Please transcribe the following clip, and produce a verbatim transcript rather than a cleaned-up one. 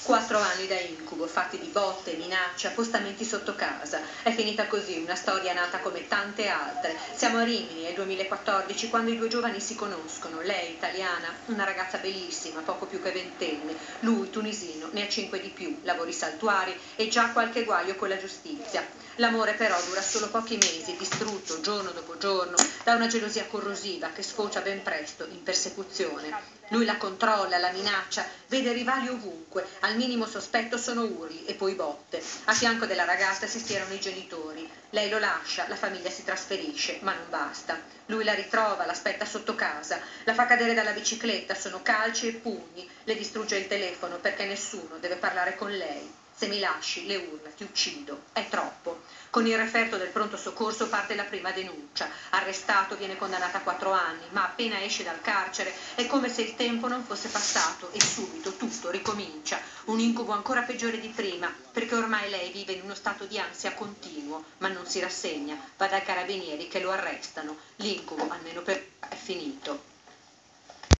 Quattro anni da incubo, fatti di botte, minacce, appostamenti sotto casa. È finita così, una storia nata come tante altre. Siamo a Rimini, è il duemilaquattordici, quando i due giovani si conoscono. Lei, italiana, una ragazza bellissima, poco più che ventenne. Lui, tunisino, ne ha cinque di più, lavori saltuari e già qualche guaio con la giustizia. L'amore però dura solo pochi mesi, distrutto giorno dopo giorno da una gelosia corrosiva che sfocia ben presto in persecuzione. Lui la controlla, la minaccia, vede rivali ovunque, al minimo sospetto sono urli e poi botte. A fianco della ragazza si schierano i genitori. Lei lo lascia, la famiglia si trasferisce, ma non basta. Lui la ritrova, l'aspetta sotto casa, la fa cadere dalla bicicletta, sono calci e pugni, le distrugge il telefono perché nessuno deve parlare con lei. Se mi lasci, le urla, ti uccido, è troppo. Con il referto del pronto soccorso parte la prima denuncia. Arrestato, viene condannato a quattro anni, ma appena esce dal carcere è come se il tempo non fosse passato e subito tutto ricomincia. Un incubo ancora peggiore di prima, perché ormai lei vive in uno stato di ansia continuo, ma non si rassegna. Va dai carabinieri che lo arrestano. L'incubo, almeno per è finito.